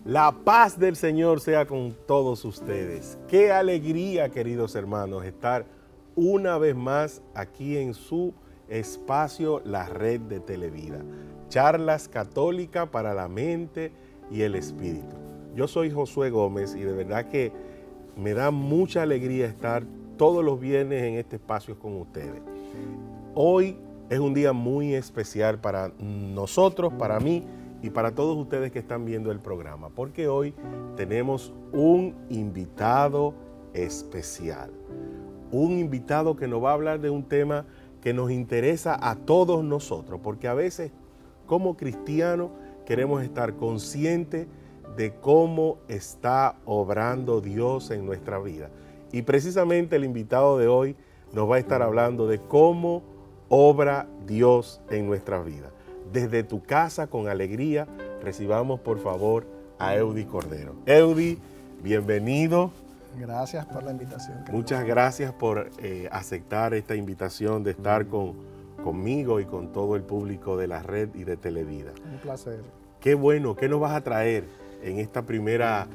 La paz del Señor sea con todos ustedes. Qué alegría, queridos hermanos, estar una vez más aquí en su espacio, la red de Televida. Charlas católicas para la mente y el espíritu. Yo soy Josué Gómez y de verdad que me da mucha alegría estar todos los viernes en este espacio con ustedes. Hoy es un día muy especial para nosotros, para mí y para todos ustedes que están viendo el programa, porque hoy tenemos un invitado especial. Un invitado que nos va a hablar de un tema que nos interesa a todos nosotros, porque a veces como cristianos queremos estar conscientes de cómo está obrando Dios en nuestra vida. Y precisamente el invitado de hoy nos va a estar hablando de cómo obra Dios en nuestras vidas. Desde tu casa, con alegría, recibamos por favor a Eudy Cordero. Eudy, bienvenido. Gracias por la invitación. Muchas gracias por aceptar esta invitación de estar conmigo y con todo el público de la red y de Televida. Un placer. Qué bueno, ¿qué nos vas a traer en esta primera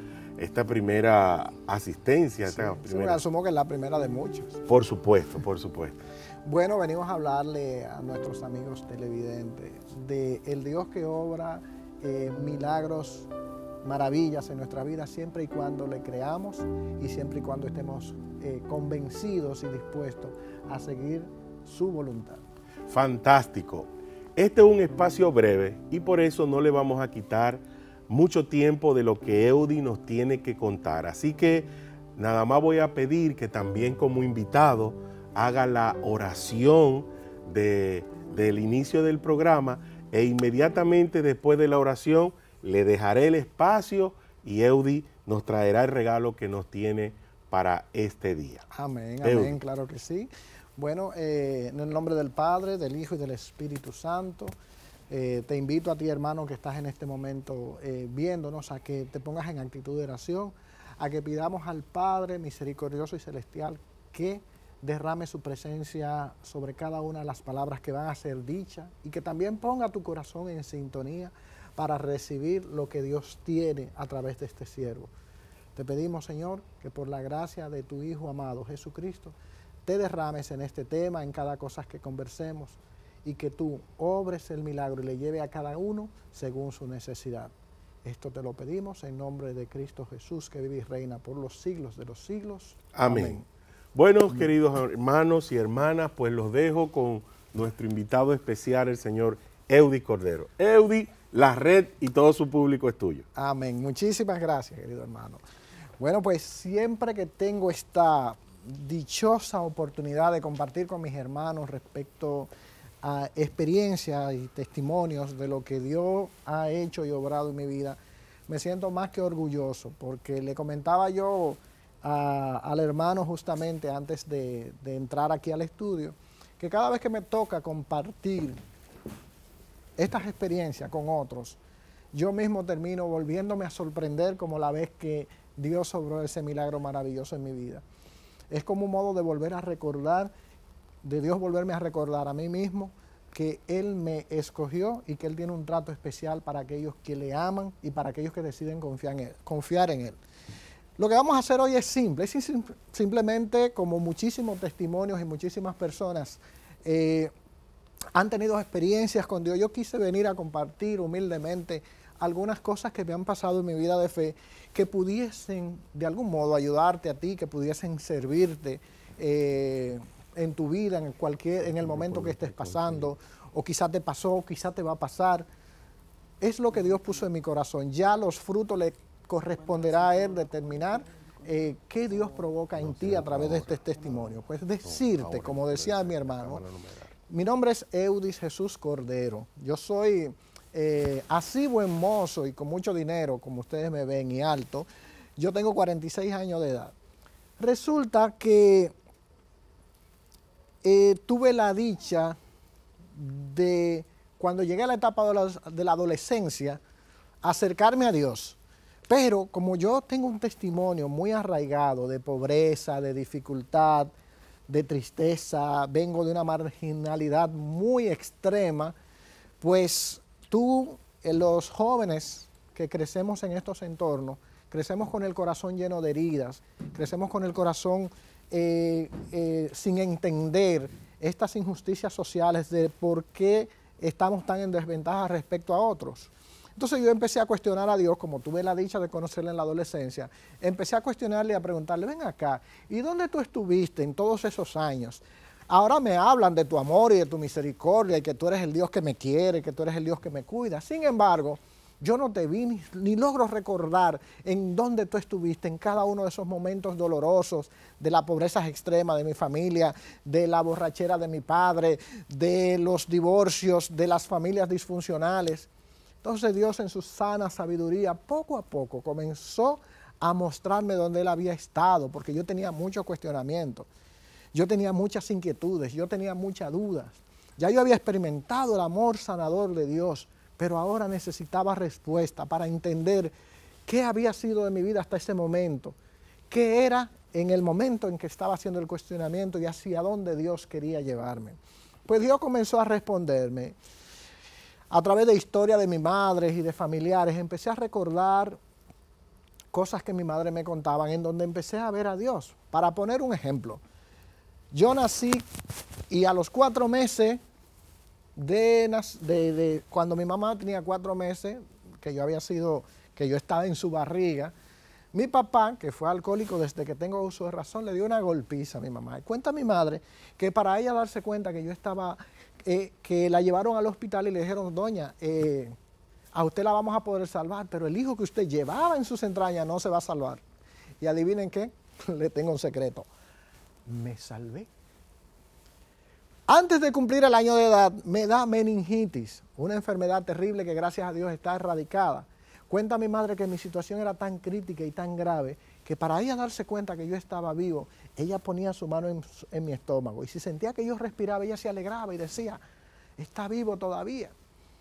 asistencia? Sí, me asumo que es la primera de muchos. Por supuesto, por supuesto. Bueno, venimos a hablarle a nuestros amigos televidentes de el Dios que obra milagros, maravillas en nuestra vida siempre y cuando le creamos y siempre y cuando estemos convencidos y dispuestos a seguir su voluntad. Fantástico. Este es un espacio breve y por eso no le vamos a quitar mucho tiempo de lo que Eudy nos tiene que contar. Así que nada más voy a pedir que también como invitado haga la oración del inicio del programa e inmediatamente después de la oración le dejaré el espacio y Eudy nos traerá el regalo que nos tiene para este día. Amén, Eudy. amén, claro que sí. Bueno, en el nombre del Padre, del Hijo y del Espíritu Santo, te invito a ti, hermano, que estás en este momento viéndonos, a que te pongas en actitud de oración, a que pidamos al Padre misericordioso y celestial que derrame su presencia sobre cada una de las palabras que van a ser dichas y que también ponga tu corazón en sintonía para recibir lo que Dios tiene a través de este siervo. Te pedimos, Señor, que por la gracia de tu Hijo amado Jesucristo, te derrames en este tema, en cada cosa que conversemos y que tú obres el milagro y le lleve a cada uno según su necesidad. Esto te lo pedimos en nombre de Cristo Jesús, que vive y reina por los siglos de los siglos. Amén. Amén. Bueno, queridos hermanos y hermanas, pues los dejo con nuestro invitado especial, el señor Eudy Cordero. Eudy, la red y todo su público es tuyo. Amén. Muchísimas gracias, querido hermano. Bueno, pues siempre que tengo esta dichosa oportunidad de compartir con mis hermanos respecto a experiencias y testimonios de lo que Dios ha hecho y obrado en mi vida, me siento más que orgulloso, porque le comentaba yo al hermano justamente antes de entrar aquí al estudio, que cada vez que me toca compartir estas experiencias con otros, yo mismo termino volviéndome a sorprender como la vez que Dios obró ese milagro maravilloso en mi vida. Es como un modo de volver a recordar, de Dios volverme a recordar a mí mismo que Él me escogió y que Él tiene un trato especial para aquellos que le aman y para aquellos que deciden confiar en Él. Lo que vamos a hacer hoy es simple, es simplemente como muchísimos testimonios y muchísimas personas han tenido experiencias con Dios. Yo quise venir a compartir humildemente algunas cosas que me han pasado en mi vida de fe, que pudiesen de algún modo ayudarte a ti, que pudiesen servirte en tu vida, en el momento que estés pasando, o quizá te pasó, o quizá te va a pasar. Es lo que Dios puso en mi corazón. Ya los frutos le corresponderá a Él determinar qué Dios provoca en ti a través de este testimonio. Pues decirte, como decía mi hermano, mi nombre es Eudy Jesús Cordero. Yo soy así buen mozo y con mucho dinero, como ustedes me ven, y alto. Yo tengo 46 años de edad. Resulta que tuve la dicha de, cuando llegué a la etapa de la adolescencia, acercarme a Dios. Pero como yo tengo un testimonio muy arraigado de pobreza, de dificultad, de tristeza, vengo de una marginalidad muy extrema, pues los jóvenes que crecemos en estos entornos, crecemos con el corazón lleno de heridas, crecemos con el corazón sin entender estas injusticias sociales de por qué estamos tan en desventaja respecto a otros. Entonces yo empecé a cuestionar a Dios, como tuve la dicha de conocerle en la adolescencia, empecé a cuestionarle y a preguntarle, ven acá, ¿y dónde tú estuviste en todos esos años? Ahora me hablan de tu amor y de tu misericordia y que tú eres el Dios que me quiere, que tú eres el Dios que me cuida. Sin embargo, yo no te vi ni logro recordar en dónde tú estuviste en cada uno de esos momentos dolorosos de la pobreza extrema de mi familia, de la borrachera de mi padre, de los divorcios, de las familias disfuncionales. Entonces Dios en su sana sabiduría poco a poco comenzó a mostrarme dónde Él había estado, porque yo tenía mucho cuestionamiento, yo tenía muchas inquietudes, yo tenía muchas dudas. Ya yo había experimentado el amor sanador de Dios, pero ahora necesitaba respuesta para entender qué había sido de mi vida hasta ese momento, qué era en el momento en que estaba haciendo el cuestionamiento y hacia dónde Dios quería llevarme. Pues Dios comenzó a responderme. A través de historia de mi madre y de familiares, empecé a recordar cosas que mi madre me contaban, en donde empecé a ver a Dios. Para poner un ejemplo, yo nací y a los 4 meses cuando mi mamá tenía 4 meses, que yo estaba en su barriga, mi papá, que fue alcohólico desde que tengo uso de razón, le dio una golpiza a mi mamá. Y cuenta mi madre que para ella darse cuenta que yo estaba, que la llevaron al hospital y le dijeron, doña, a usted la vamos a poder salvar, pero el hijo que usted llevaba en sus entrañas no se va a salvar. Y adivinen qué, le tengo un secreto, me salvé. Antes de cumplir el año de edad, me da meningitis, una enfermedad terrible que gracias a Dios está erradicada. Cuenta mi madre que mi situación era tan crítica y tan grave que para ella darse cuenta que yo estaba vivo, ella ponía su mano en mi estómago y si sentía que yo respiraba, ella se alegraba y decía, está vivo todavía.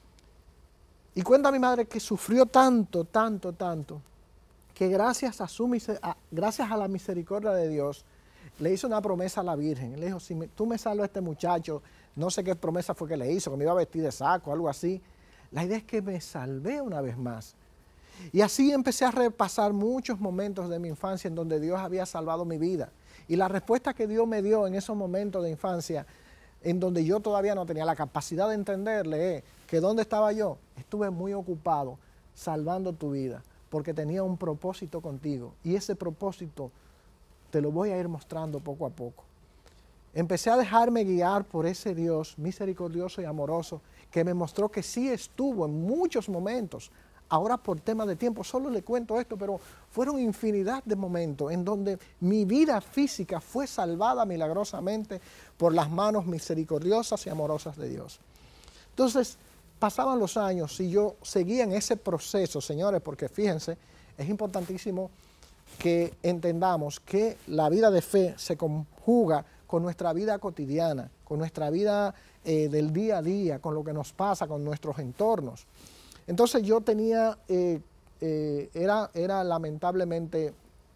Y cuenta mi madre que sufrió tanto, tanto, tanto, que gracias a la misericordia de Dios, le hizo una promesa a la Virgen. Le dijo, si tú me salvas a este muchacho, no sé qué promesa fue que le hizo, que me iba a vestir de saco, algo así. La idea es que me salvé una vez más. Y así empecé a repasar muchos momentos de mi infancia en donde Dios había salvado mi vida. Y la respuesta que Dios me dio en esos momentos de infancia, en donde yo todavía no tenía la capacidad de entenderle, que ¿dónde estaba yo? Estuve muy ocupado salvando tu vida, porque tenía un propósito contigo. Y ese propósito te lo voy a ir mostrando poco a poco. Empecé a dejarme guiar por ese Dios misericordioso y amoroso que me mostró que sí estuvo en muchos momentos. Ahora por tema de tiempo solo le cuento esto, pero fueron infinidad de momentos en donde mi vida física fue salvada milagrosamente por las manos misericordiosas y amorosas de Dios. Entonces, pasaban los años y yo seguía en ese proceso, señores, porque fíjense, es importantísimo que entendamos que la vida de fe se conjuga con nuestra vida cotidiana, con nuestra vida del día a día, con lo que nos pasa, con nuestros entornos. Entonces yo tenía, era lamentablemente,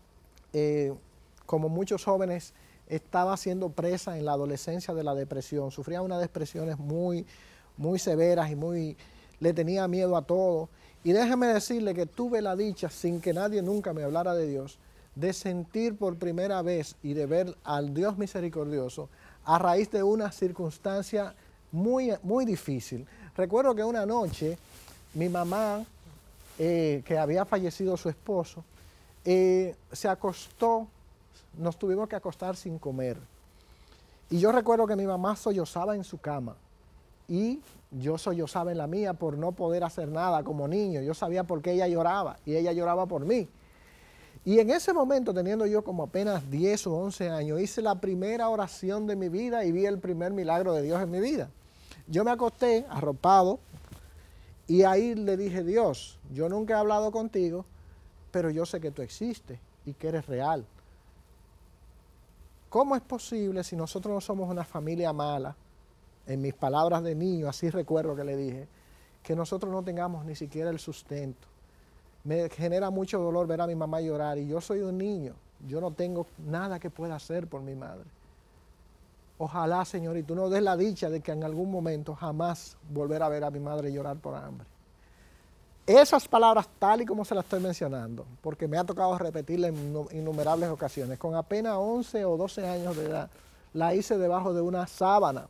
como muchos jóvenes, estaba siendo presa en la adolescencia de la depresión. Sufría unas depresiones muy, muy severas y le tenía miedo a todo. Y déjeme decirle que tuve la dicha, sin que nadie nunca me hablara de Dios, de sentir por primera vez y de ver al Dios misericordioso a raíz de una circunstancia muy, muy difícil. Recuerdo que una noche mi mamá, que había fallecido su esposo, se acostó, nos tuvimos que acostar sin comer. Y yo recuerdo que mi mamá sollozaba en su cama y yo sollozaba en la mía por no poder hacer nada como niño. Yo sabía por qué ella lloraba y ella lloraba por mí. Y en ese momento, teniendo yo como apenas 10 o 11 años, hice la primera oración de mi vida y vi el primer milagro de Dios en mi vida. Yo me acosté arropado y ahí le dije, Dios, yo nunca he hablado contigo, pero yo sé que tú existes y que eres real. ¿Cómo es posible si nosotros no somos una familia mala? En mis palabras de niño, así recuerdo que le dije, que nosotros no tengamos ni siquiera el sustento. Me genera mucho dolor ver a mi mamá llorar y yo soy un niño, yo no tengo nada que pueda hacer por mi madre. Ojalá, Señor, y tú nos des la dicha de que en algún momento jamás volver a ver a mi madre llorar por hambre. esas palabras tal y como se las estoy mencionando, porque me ha tocado repetirla en innumerables ocasiones, con apenas 11 o 12 años de edad, la hice debajo de una sábana.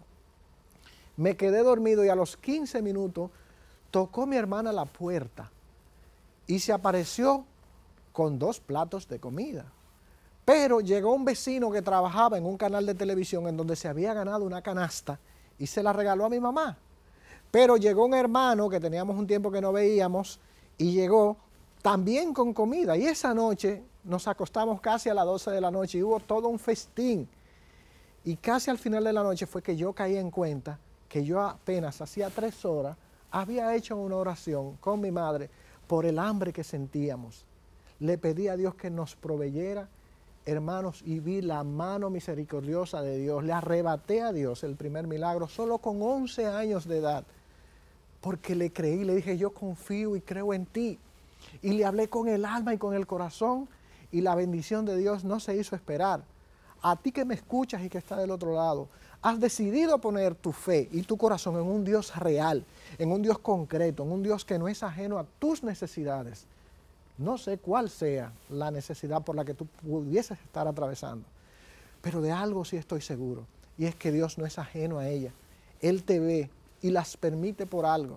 Me quedé dormido y a los 15 minutos tocó mi hermana la puerta y se apareció con 2 platos de comida. Pero llegó un vecino que trabajaba en un canal de televisión en donde se había ganado una canasta y se la regaló a mi mamá. Pero llegó un hermano que teníamos un tiempo que no veíamos y llegó también con comida. Y esa noche nos acostamos casi a las 12 de la noche y hubo todo un festín. Y casi al final de la noche fue que yo caí en cuenta que yo apenas hacía 3 horas había hecho una oración con mi madre por el hambre que sentíamos. Le pedí a Dios que nos proveyera, hermanos, y vi la mano misericordiosa de Dios. Le arrebaté a Dios el primer milagro solo con 11 años de edad, porque le creí, le dije, yo confío y creo en ti. Y le hablé con el alma y con el corazón, y la bendición de Dios no se hizo esperar. A ti que me escuchas y que estás del otro lado, has decidido poner tu fe y tu corazón en un Dios real, en un Dios concreto, en un Dios que no es ajeno a tus necesidades. No sé cuál sea la necesidad por la que tú pudieses estar atravesando, pero de algo sí estoy seguro, y es que Dios no es ajeno a ella. Él te ve y las permite por algo.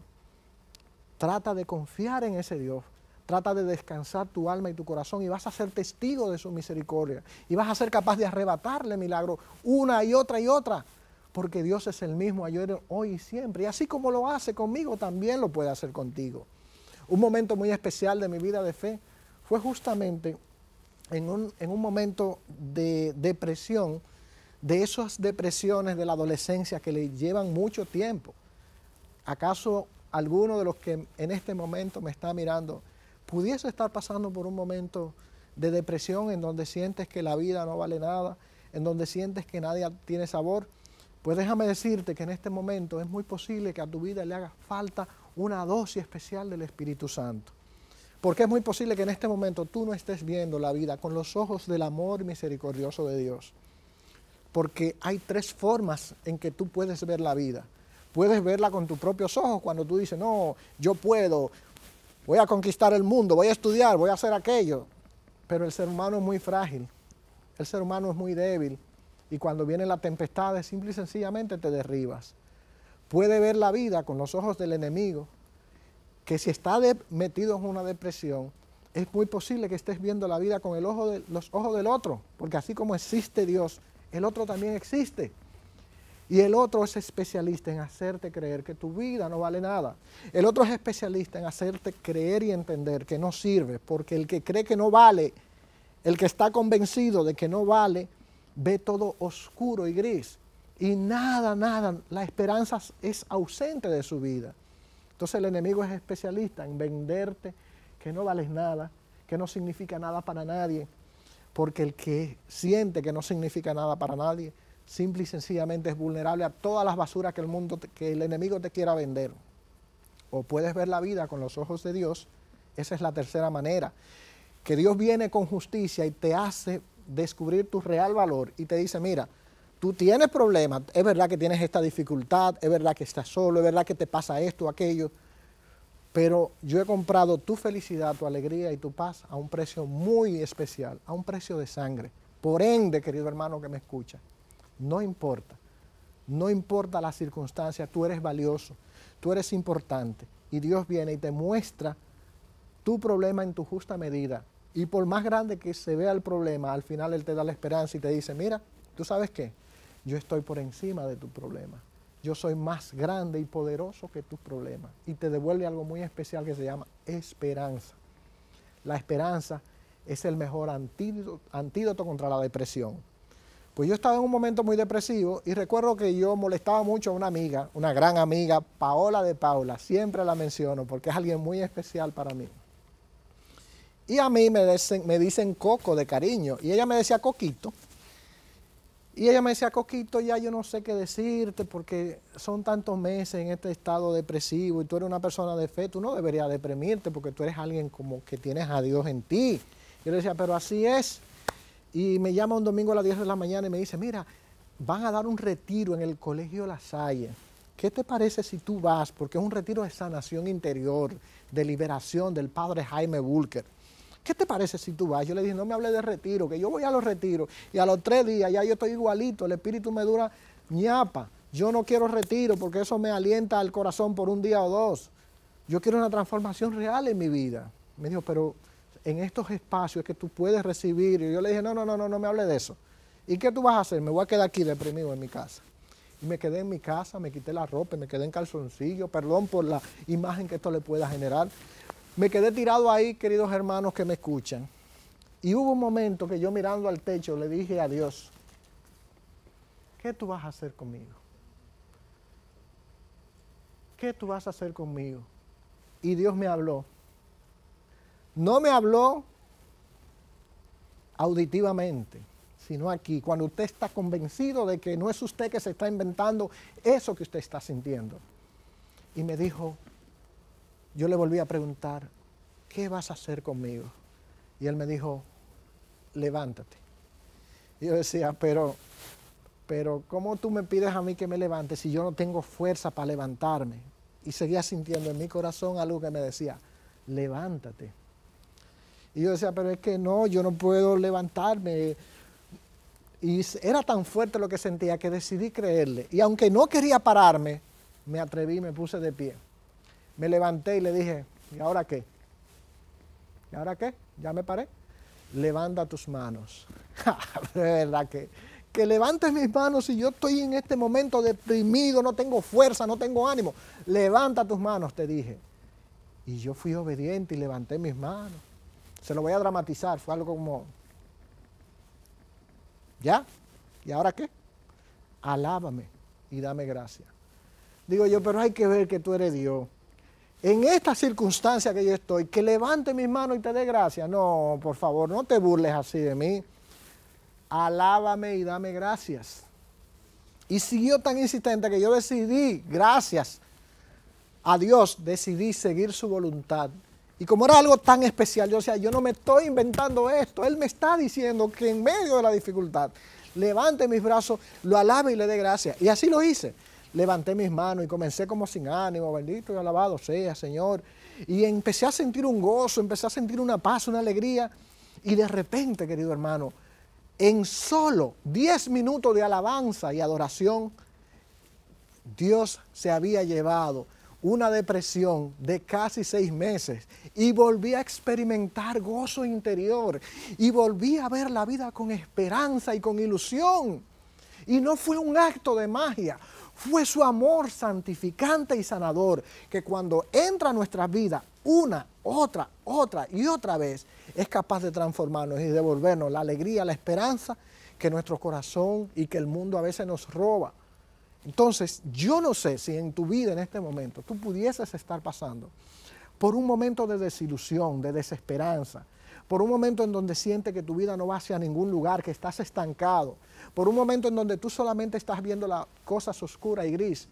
Trata de confiar en ese Dios, trata de descansar tu alma y tu corazón y vas a ser testigo de su misericordia y vas a ser capaz de arrebatarle milagro una y otra, porque Dios es el mismo ayer, hoy y siempre, y así como lo hace conmigo, también lo puede hacer contigo. Un momento muy especial de mi vida de fe fue justamente en un momento de depresión, de esas depresiones de la adolescencia que le llevan mucho tiempo. ¿Acaso alguno de los que en este momento me está mirando pudiese estar pasando por un momento de depresión en donde sientes que la vida no vale nada, en donde sientes que nadie tiene sabor? Pues déjame decirte que en este momento es muy posible que a tu vida le haga falta una dosis especial del Espíritu Santo. Porque es muy posible que en este momento tú no estés viendo la vida con los ojos del amor misericordioso de Dios. Porque hay 3 formas en que tú puedes ver la vida. Puedes verla con tus propios ojos cuando tú dices, no, yo puedo, voy a conquistar el mundo, voy a estudiar, voy a hacer aquello. Pero el ser humano es muy frágil, el ser humano es muy débil y cuando vienen las tempestades simple y sencillamente te derribas. Puede ver la vida con los ojos del enemigo, que si está metido en una depresión, es muy posible que estés viendo la vida con los ojos del otro, porque así como existe Dios, el otro también existe. Y el otro es especialista en hacerte creer que tu vida no vale nada. El otro es especialista en hacerte creer y entender que no sirve, porque el que cree que no vale, el que está convencido de que no vale, ve todo oscuro y gris. Y nada, la esperanza es ausente de su vida. Entonces el enemigo es especialista en venderte que no vales nada, que no significa nada para nadie, porque el que siente que no significa nada para nadie, simple y sencillamente es vulnerable a todas las basuras que el enemigo te quiera vender. O puedes ver la vida con los ojos de Dios, esa es la tercera manera, que Dios viene con justicia y te hace descubrir tu real valor y te dice, mira, tú tienes problemas, es verdad que tienes esta dificultad, es verdad que estás solo, es verdad que te pasa esto o aquello, pero yo he comprado tu felicidad, tu alegría y tu paz a un precio muy especial, a un precio de sangre. Por ende, querido hermano que me escucha, no importa la circunstancia, tú eres valioso, tú eres importante y Dios viene y te muestra tu problema en tu justa medida y por más grande que se vea el problema, al final Él te da la esperanza y te dice, mira, ¿tú sabes qué? Yo estoy por encima de tu problema, yo soy más grande y poderoso que tus problemas y te devuelve algo muy especial que se llama esperanza. La esperanza es el mejor antídoto contra la depresión. Pues yo estaba en un momento muy depresivo y recuerdo que yo molestaba mucho a una amiga, una gran amiga, Paola de Paula, siempre la menciono porque es alguien muy especial para mí. Y a mí me dicen Coco de cariño y ella me decía Coquito. Y ella me decía, Coquito, ya yo no sé qué decirte porque son tantos meses en este estado depresivo y tú eres una persona de fe, tú no deberías deprimirte porque tú eres alguien como que tienes a Dios en ti. Yo le decía, pero así es. Y me llama un domingo a las 10 de la mañana y me dice, mira, van a dar un retiro en el Colegio La Salle ¿qué te parece si tú vas? Porque es un retiro de sanación interior, de liberación del padre Jaime Bulker. ¿Qué te parece si tú vas? Yo le dije, no me hable de retiro, que yo voy a los retiros y a los 3 días ya yo estoy igualito, el espíritu me dura ñapa. Yo no quiero retiro porque eso me alienta al corazón por un día o 2. Yo quiero una transformación real en mi vida. Me dijo, pero en estos espacios que tú puedes recibir. Y yo le dije, no me hable de eso. ¿Y qué tú vas a hacer? Me voy a quedar aquí deprimido en mi casa. Y me quedé en mi casa, me quité la ropa, me quedé en calzoncillo, perdón por la imagen que esto le pueda generar. Me quedé tirado ahí, queridos hermanos que me escuchan. Y hubo un momento que yo mirando al techo le dije a Dios, ¿qué tú vas a hacer conmigo? ¿Qué tú vas a hacer conmigo? Y Dios me habló. No me habló auditivamente, sino aquí, cuando usted está convencido de que no es usted que se está inventando eso que usted está sintiendo. Y me dijo, yo le volví a preguntar, ¿qué vas a hacer conmigo? Y él me dijo, levántate. Y yo decía, pero ¿cómo tú me pides a mí que me levante si yo no tengo fuerza para levantarme? Y seguía sintiendo en mi corazón algo que me decía, levántate. Y yo decía, pero es que no, yo no puedo levantarme. Y era tan fuerte lo que sentía que decidí creerle. Y aunque no quería pararme, me atreví, me puse de pie. Me levanté y le dije, ¿y ahora qué? ¿Y ahora qué? ¿Ya me paré? Levanta tus manos. De verdad que levantes mis manos y yo estoy en este momento deprimido, no tengo fuerza, no tengo ánimo. Levanta tus manos, te dije. Y yo fui obediente y levanté mis manos. Se lo voy a dramatizar, fue algo como, ¿ya? ¿Y ahora qué? Alábame y dame gracias. Digo yo, pero hay que ver que tú eres Dios. En esta circunstancia que yo estoy, que levante mis manos y te dé gracias. No, por favor, no te burles así de mí. Alábame y dame gracias. Y siguió tan insistente que yo decidí, gracias a Dios, decidí seguir su voluntad. Y como era algo tan especial, yo decía, yo no me estoy inventando esto. Él me está diciendo que en medio de la dificultad, levante mis brazos, lo alabe y le dé gracias. Y así lo hice. Levanté mis manos y comencé como sin ánimo, bendito y alabado sea, Señor. Y empecé a sentir un gozo, empecé a sentir una paz, una alegría. Y de repente, querido hermano, en solo 10 minutos de alabanza y adoración, Dios se había llevado una depresión de casi 6 meses y volví a experimentar gozo interior y volví a ver la vida con esperanza y con ilusión. Y no fue un acto de magia, fue su amor santificante y sanador, que cuando entra a nuestras vidas una, otra y otra vez, es capaz de transformarnos y devolvernos la alegría, la esperanza que nuestro corazón y que el mundo a veces nos roba. Entonces, yo no sé si en tu vida en este momento tú pudieses estar pasando por un momento de desilusión, de desesperanza, por un momento en donde sientes que tu vida no va hacia ningún lugar, que estás estancado, por un momento en donde tú solamente estás viendo las cosas oscuras y gris.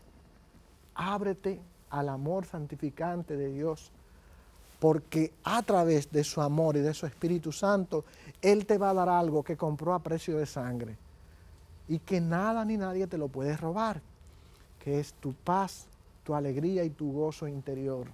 Ábrete al amor santificante de Dios, porque a través de su amor y de su Espíritu Santo, Él te va a dar algo que compró a precio de sangre y que nada ni nadie te lo puede robar, que es tu paz, tu alegría y tu gozo interior.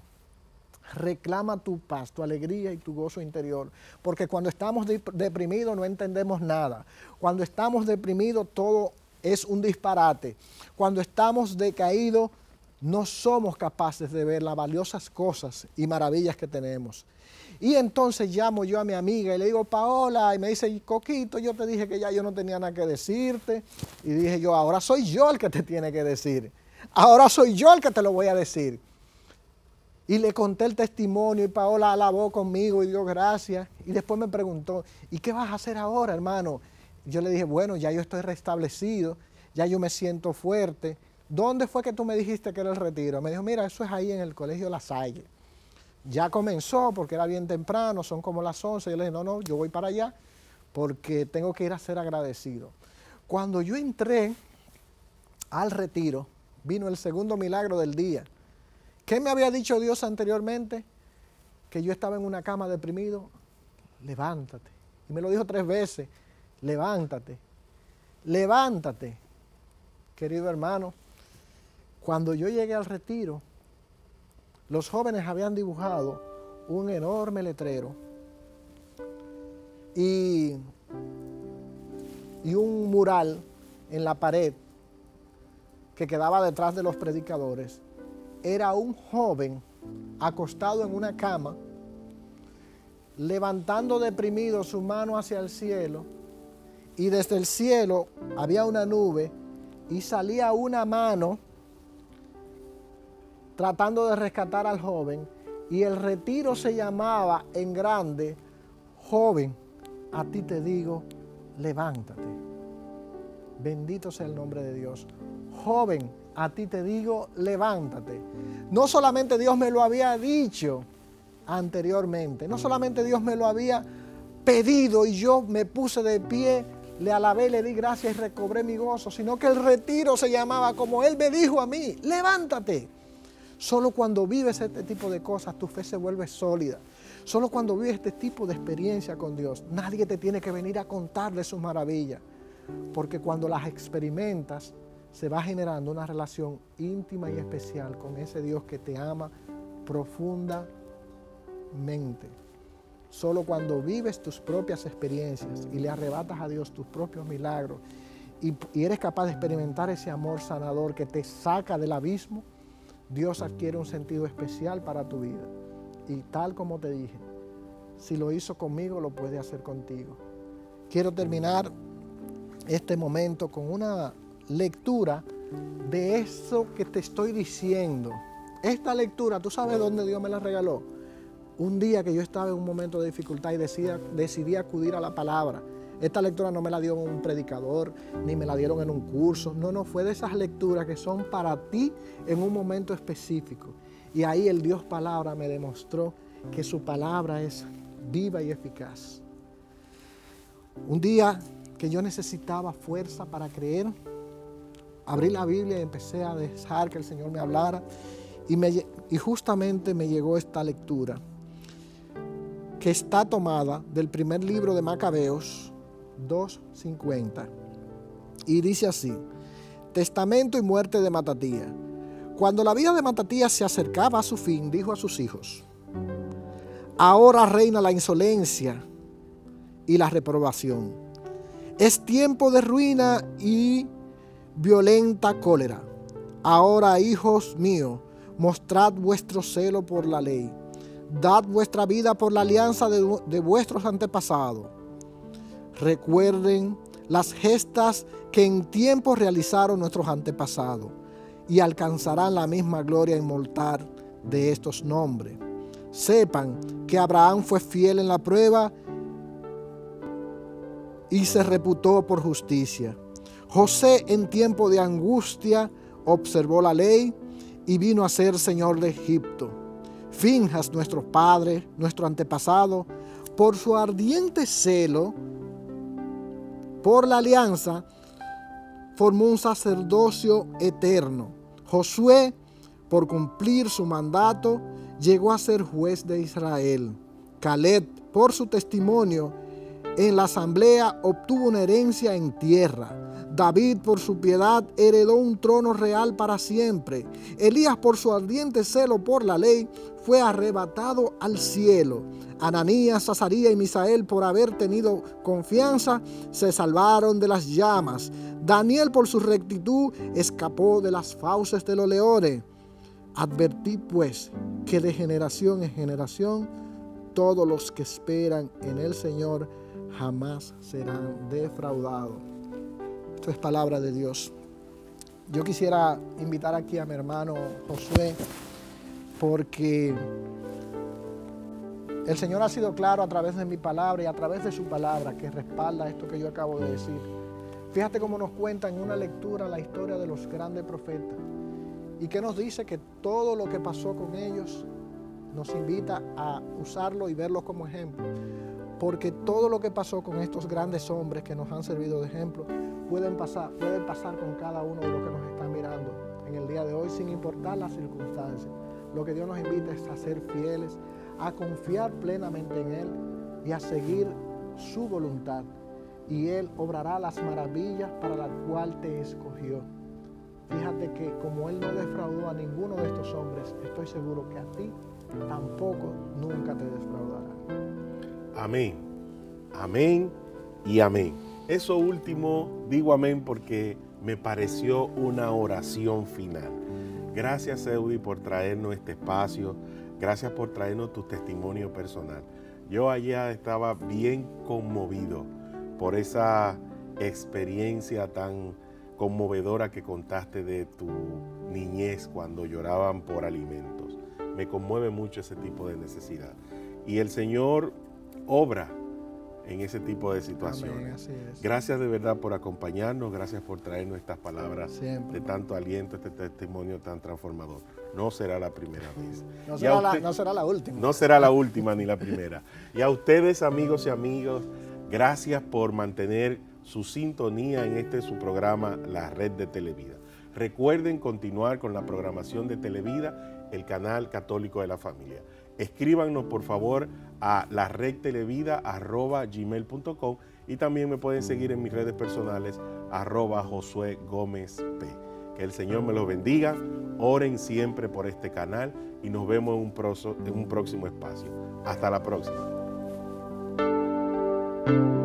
Reclama tu paz, tu alegría y tu gozo interior, porque cuando estamos deprimidos no entendemos nada. Cuando estamos deprimidos todo es un disparate. Cuando estamos decaídos no somos capaces de ver las valiosas cosas y maravillas que tenemos. Y entonces llamo yo a mi amiga y le digo, Paola, y me dice, Coquito, yo te dije que ya yo no tenía nada que decirte. Y dije yo, ahora soy yo el que te tiene que decir. Ahora soy yo el que te lo voy a decir. Y le conté el testimonio y Paola alabó conmigo y dio gracias. Y después me preguntó, ¿y qué vas a hacer ahora, hermano? Yo le dije, bueno, ya yo estoy restablecido, ya yo me siento fuerte. ¿Dónde fue que tú me dijiste que era el retiro? Me dijo, mira, eso es ahí en el Colegio La Salle. Ya comenzó porque era bien temprano, son como las 11. Yo le dije, no, yo voy para allá porque tengo que ir a ser agradecido. Cuando yo entré al retiro, vino el segundo milagro del día. ¿Qué me había dicho Dios anteriormente? Que yo estaba en una cama deprimido. Levántate. Y me lo dijo 3 veces. Levántate. Levántate. Querido hermano, Cuando yo llegué al retiro, los jóvenes habían dibujado un enorme letrero y un mural en la pared que quedaba detrás de los predicadores. Era un joven acostado en una cama, levantando deprimido su mano hacia el cielo, y desde el cielo había una nube y salía una mano tratando de rescatar al joven, y el retiro se llamaba en grande: joven, a ti te digo, levántate. Bendito sea el nombre de Dios. Joven, a ti te digo, levántate. No solamente Dios me lo había dicho anteriormente, no solamente Dios me lo había pedido y yo me puse de pie, le alabé, le di gracias y recobré mi gozo, sino que el retiro se llamaba como Él me dijo a mí: levántate. Solo cuando vives este tipo de cosas, tu fe se vuelve sólida. Solo cuando vives este tipo de experiencia con Dios, nadie te tiene que venir a contar de sus maravillas. Porque cuando las experimentas, se va generando una relación íntima y especial con ese Dios que te ama profundamente. Solo cuando vives tus propias experiencias y le arrebatas a Dios tus propios milagros y eres capaz de experimentar ese amor sanador que te saca del abismo, Dios adquiere un sentido especial para tu vida. Y tal como te dije, si lo hizo conmigo, lo puede hacer contigo. Quiero terminar este momento con una lectura de eso que te estoy diciendo. Esta lectura, ¿tú sabes dónde Dios me la regaló? Un día que yo estaba en un momento de dificultad y decidí acudir a la palabra. Esta lectura no me la dio un predicador, ni me la dieron en un curso. No, fue de esas lecturas que son para ti en un momento específico. Y ahí el Dios Palabra me demostró que su palabra es viva y eficaz. Un día que yo necesitaba fuerza para creer, abrí la Biblia y empecé a dejar que el Señor me hablara. Y justamente me llegó esta lectura, que está tomada del primer libro de Macabeos, 2:50. Y dice así: testamento y muerte de Matatías. Cuando la vida de Matatías se acercaba a su fin, dijo a sus hijos: ahora reina la insolencia y la reprobación. Es tiempo de ruina y violenta cólera. Ahora, hijos míos, mostrad vuestro celo por la ley. Dad vuestra vida por la alianza de vuestros antepasados. Recuerden las gestas que en tiempo realizaron nuestros antepasados y alcanzarán la misma gloria inmortal de estos nombres. Sepan que Abraham fue fiel en la prueba y se reputó por justicia. José en tiempo de angustia observó la ley y vino a ser señor de Egipto. Finjas, nuestros padres, nuestro antepasado, por su ardiente celo por la alianza, formó un sacerdocio eterno. Josué, por cumplir su mandato, llegó a ser juez de Israel. Caleb, por su testimonio en la asamblea, obtuvo una herencia en tierra. David, por su piedad, heredó un trono real para siempre. Elías, por su ardiente celo por la ley, fue arrebatado al cielo. Ananías, Azarías y Misael, por haber tenido confianza, se salvaron de las llamas. Daniel, por su rectitud, escapó de las fauces de los leones. Advertid, pues, que de generación en generación todos los que esperan en el Señor jamás serán defraudados. Esto es palabra de Dios. Yo quisiera invitar aquí a mi hermano Josué, porque el Señor ha sido claro a través de mi palabra y a través de su palabra que respalda esto que yo acabo de decir. Fíjate cómo nos cuenta en una lectura la historia de los grandes profetas y que nos dice que todo lo que pasó con ellos nos invita a usarlo y verlo como ejemplo, porque todo lo que pasó con estos grandes hombres que nos han servido de ejemplo puede pasar con cada uno de los que nos están mirando en el día de hoy, sin importar las circunstancias. Lo que Dios nos invita es a ser fieles, a confiar plenamente en Él y a seguir su voluntad. Y Él obrará las maravillas para las cuales te escogió. fíjate que como Él no defraudó a ninguno de estos hombres, estoy seguro que a ti tampoco nunca te defraudará. Amén, amén y amén. Eso último digo amén porque me pareció una oración final. Gracias, Eudi, por traernos este espacio. Gracias por traernos tu testimonio personal. Yo allá estaba bien conmovido por esa experiencia tan conmovedora que contaste de tu niñez cuando lloraban por alimentos. Me conmueve mucho ese tipo de necesidad. Y el Señor obra en ese tipo de situaciones. Amén, así es. Gracias de verdad por acompañarnos, gracias por traernos estas palabras Siempre. de tanto aliento, este testimonio tan transformador. No será la primera vez. No será la última. No será la última ni la primera. Y a ustedes, amigos y amigos, gracias por mantener su sintonía en este su programa, La Red de Televida. Recuerden continuar con la programación de Televida, el canal católico de la familia. Escríbanos por favor a laredtelevida@gmail.com y también me pueden seguir en mis redes personales @Josué Gómez P. Que el Señor me los bendiga, oren siempre por este canal y nos vemos en un próximo espacio. Hasta la próxima.